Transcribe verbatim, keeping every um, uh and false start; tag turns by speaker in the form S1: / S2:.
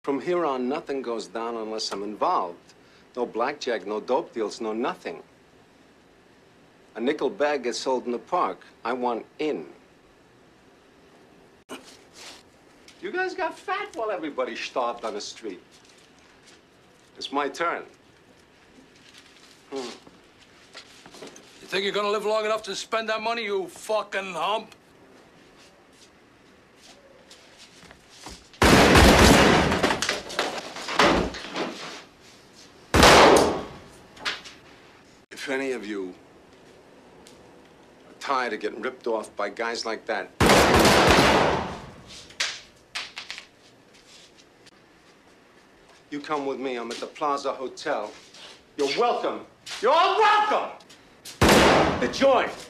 S1: From here on, nothing goes down unless I'm involved. No blackjack, no dope deals, no nothing. A nickel bag gets sold in the park. I want in. You guys got fat while everybody starved on the street. It's my turn. Hmm.
S2: You think you're gonna live long enough to spend that money, you fucking hump?
S1: If any of you are tired of getting ripped off by guys like that, you come with me. I'm at the Plaza Hotel. You're welcome. You're all welcome! The joint.